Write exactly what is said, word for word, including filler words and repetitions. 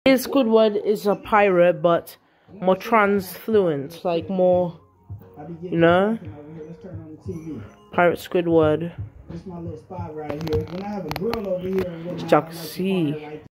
Squidward is a pirate, but more trans-fluent, like more, you know? Pirate Squidward. This is my little spot right here. When I have a grill over here, Y'all can see.